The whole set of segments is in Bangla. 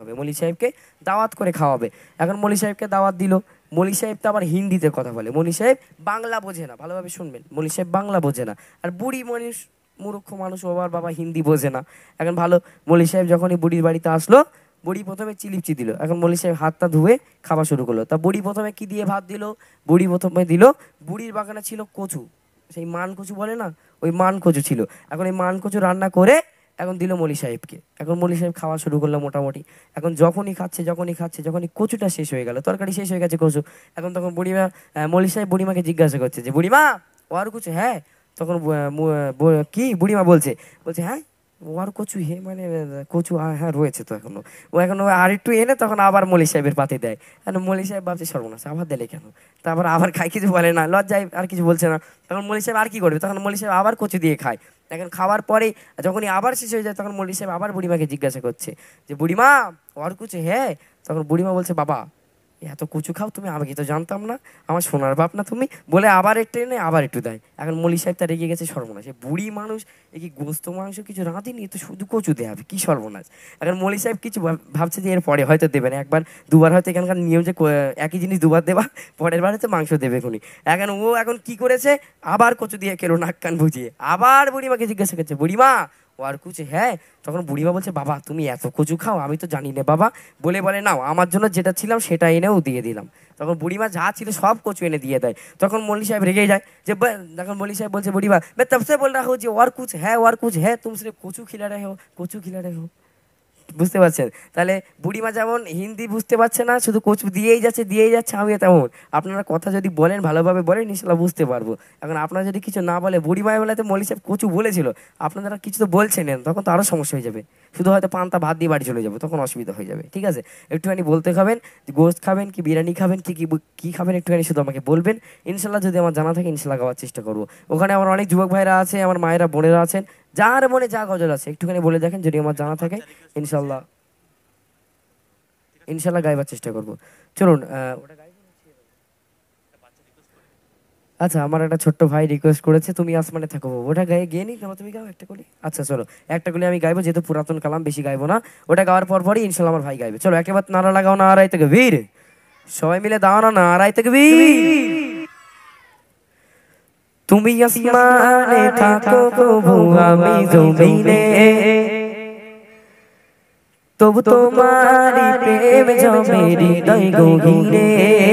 মলি সাহেবকে দাওয়াত করে খাওয়াবে। এখন মলি সাহেবকে দাওয়াত দিল। মলি সাহেব তো আবার হিন্দিতে কথা বলে, মলি সাহেব বাংলা বোঝে না, ভালোভাবে শুনবেন, মলি সাহেব বাংলা বোঝে না। আর বুড়ি মানুষ, মূর্খ মানুষ, ও আবার বাবা হিন্দি বোঝে না। এখন ভালো, মলি সাহেব যখনই বুড়ির বাড়িতে আসলো, বুড়ি প্রথমে চিলিপচি দিল। এখন মলি সাহেব হাতটা ধুয়ে খাওয়া শুরু করলো। তা বুড়ি প্রথমে কি দিয়ে ভাত দিল? বুড়ি প্রথমে দিল, বুড়ির বাগানে ছিল কচু, সেই মান কচু বলে না, ওই মান কচু ছিল। এখন এই মান কচু রান্না করে এখন দিল মলি সাহেবকে। এখন মলি সাহেব খাওয়া শুরু করলো মোটামুটি। এখন যখনই কচুটা শেষ হয়ে গেল, তরকারি শেষ হয়ে গেছে কচু। এখন তখন বুড়িমা, মলি সাহেব বুড়িমাকে জিজ্ঞাসা করছে যে, বুড়িমা ওর কচু হ্যাঁ? তখন কি বুড়িমা বলছে, হ্যাঁ ওর কচু হে মানে কচু হ্যাঁ রয়েছে তো এখনো। ও এখন আর একটু এনে তখন আবার মলি সাহেবের পাতে দেয়। এখন মলি সাহেব ভাবছে সর্বনাশ, আবার দিলে কেন? তারপর আবার খায়, কিছু বলে না, লজ্জায় আর কিছু বলছে না। তখন মলি সাহেব আর কি করবে, তখন মলি সাহেব আবার কচু দিয়ে খায়। এখন খাওয়ার পরে যখনই আবার শেষ হয়ে যায়, তখন মলি সাহেব আবার বুড়িমাকে জিজ্ঞাসা করছে যে, বুড়িমা ওর কচু হ্যাঁ? তখন বুড়িমা বলছে, বাবা এত কচু খাও তুমি, আমাকে তো জানতাম না, আমার সোনার বাপ না তুমি, বলে আবার একটু এনে আবার একটু দেয়। এখন মলি সাহেব তার রেগে গেছে, সর্বনাশ, বুড়ি মানুষ এ কি গোস্ত মাংস কিছু রাঁধেনি, এ তো শুধু কচু দেওয়া হবে, কি সর্বনাশ। এখন মলি সাহেব কিছু ভাবছে যে এর পরে হয়তো দেবে না, একবার দুবার হয়তো এখানকার নিয়ম যে একই জিনিস দুবার দেবা, পরের বার হচ্ছে মাংস দেবে খুনি। এখন ও এখন কি করেছে, আবার কচু দিয়ে খেলো নাক কান বুঝিয়ে। আবার বুড়িমাকে জিজ্ঞাসা করছে, বুড়িমা ও আর কুচে হ্যাঁ? তখন বুড়িমা বলছে, বাবা তুমি এত কচু খাও, আমি তো জানি না বাবা, বলে নাও আমার জন্য যেটা ছিলাম সেটা এনেও দিয়ে দিলাম। তখন বুড়িমা যা ছিল সব কচু এনে দিয়ে দেয়। তখন মল্লি সাহেব রেগে যায় যে, তখন মল্লি সাহেব বলছে, বুড়িমা मैं तब से बोल रहा हूँ যে और कुछ है तुम सिर्फ কচু खिला रहे हो, কচু खिला रहे हो। বুঝতে পারছেন? তাহলে বুড়িমা যেমন হিন্দি বুঝতে পারছে না, শুধু কচু দিয়েই যাচ্ছে, আমিও তেমন। আপনারা কথা যদি বলেন, ভালোভাবে বলেন, ইনশাল্লাহ বুঝতে পারবো। এখন আপনারা যদি কিছু না বলে, বুড়িমা বলে তো মলি সাহেব কচু বলেছিল, আপনারা কিছু তো বলছেন না, তখন তো আরও সমস্যা হয়ে যাবে। শুধু হয়তো পান্তা ভাত দিয়ে বাড়ি চলে যাবো, তখন অসুবিধা হয়ে যাবে। ঠিক আছে, একটুখানি বলতে খাবেন, গোস্ত খাবেন কি বিরিয়ানি খাবেন কি খাবেন, একটুখানি শুধু আমাকে বলবেন। ইনশাল্লাহ যদি আমার জানা থাকে, ইনশাল্লাহ খাওয়ার চেষ্টা করবো। ওখানে আমার অনেক যুবক ভাইরা আছে, আমার মায়েরা বোনেরা আছেন, যার মনে যা গজল আছে একটুখানি বলে দেখেন, যদি আমার জানা থাকে ইনশাল্লাহ ইনশাল্লাহ গাইবার চেষ্টা করবো। চলুন। আচ্ছা, আমার একটা ছোট্ট ভাই রিকোয়েস্ট করেছে, তুমি আসমানে থাকো, ওটা গিয়ে নি, তুমি গাও একটা কলি। আচ্ছা চলো, একটা কলি আমি গাইবো, যেহেতু পুরাতন কালাম, বেশি গাইবো না। ওটা গাওয়ার পরই ইনশাল্লাহ আমার ভাই গাইবে। চলো একেবারে নারা লাগাও, নারায় তাকবীর, সবাই মিলে দাও না, নারায় তাকবীর। তুমি আসমানে থাকো প্রভু, আমি জমিনে, তবু তোমারি প্রেম জমে হৃদয় গভীরে।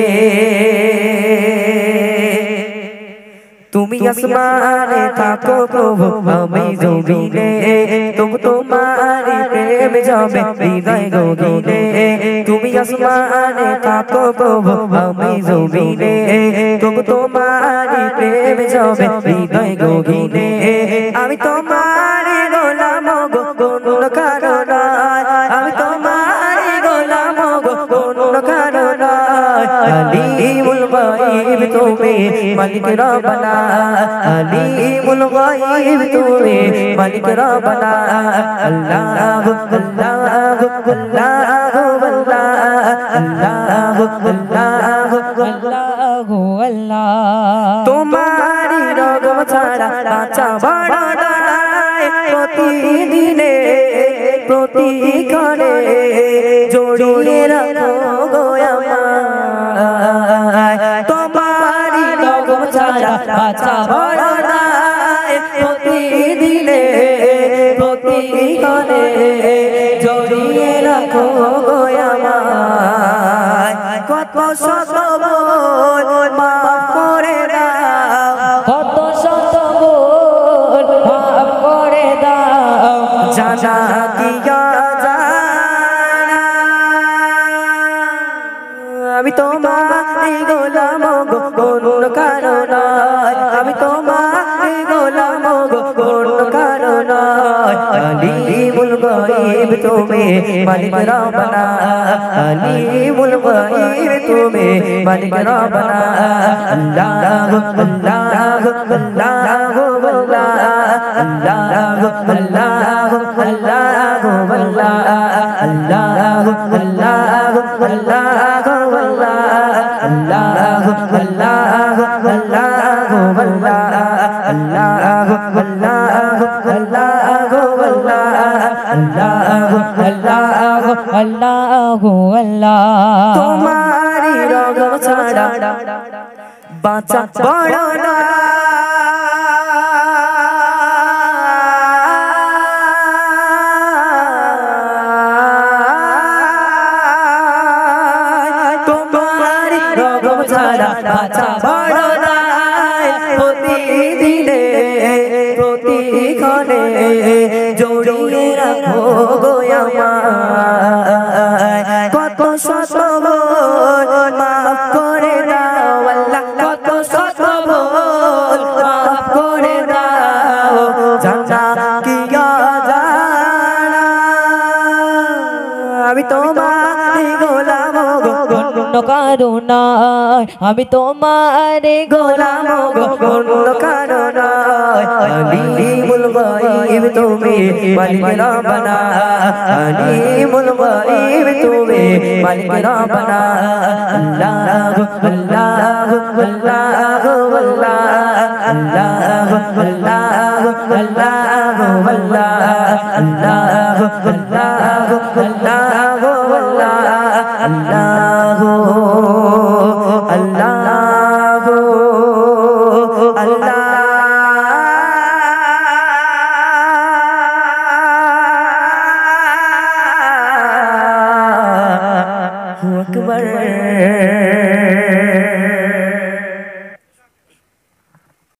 তুমি আসমানে থাকো প্রভু, আমি জমিনে, তবু তোমারি প্রেম জমে হৃদয় গভীরে। তুমি আসমানে থাকো প্রভু, আমি জমিনে, তবু তোমারি প্রেম জমে হৃদয় গভীরে। আমি তোমারি গোলাম গো, কোন কারণ আমি তোমারি গোলাম গো, কোন কারণ। আলিমুল গায়ব তুমি মালিক রব্বানা, আলিমুল গায়ব তুমি মালিক রব্বানা। আল্লাহু আল্লাহু আল্লাহু আল্লাহু আল্লাহু আল্লাহ। তোমারি রগম ছাড়া বাঁচা বড় নয়, প্রতিদিনে প্রতিক্ষণে জড়িয়ে রাখো গো আমায়। তোমারি রগম ছাড়া বাঁচা বড় নয়, প্রতিদিনে প্রতিক্ষণে জড়িয়ে রাখো গো আমায়। কত শত ভুল মাফ করে দাও, কত শত ভুল মাফ করে দাও, জানা কি জানা আমি তোমারি গোলাম গো, কোন কারণ আমি তোমারি গোলাম গো, কোন কারণ। আলিমুল গায়ব তুমি মালিক রব্বানা, আলিমুল গায়ব তুমি মালিক রব্বানা। আল্লাহু আল্লাহু আল্লাহু আল্লাহু আল্লাহু আল্লাহু আল্লাহু আল্লাহু আল্লাহু আল্লাহু আল্লাহু আল্লাহু আল্লাহু আল্লাহু আল্লাহু আল্লাহু আল্লাহু अल्लाह अल्लाह अल्लाह तुम्हारी रगम छाड़ा बाचा बड़ा ना तुम्हारी रगम छाड़ा बाचा बड़ा ना प्रतिदिने प्रतिक्षणे জড়িয়ে রাখো গো আমায় কত শত ভুল মাফ করে দাও আল্লাহ কত শত ভুল মাফ করে দাও জানা কি জানা আমি তোমার গোলাম গো অন্য কারো নয় আমি তোমার গোলাম গো অন্য কারো নয় আলিমুল গায়ব তুমি মালিক রব্বানা আলিমুল গায়ব তুমি মালিক রব্বানা আল্লাহ আল্লাহ আল্লাহ আল্লাহ আল্লাহ আল্লাহ আল্লাহ আকবার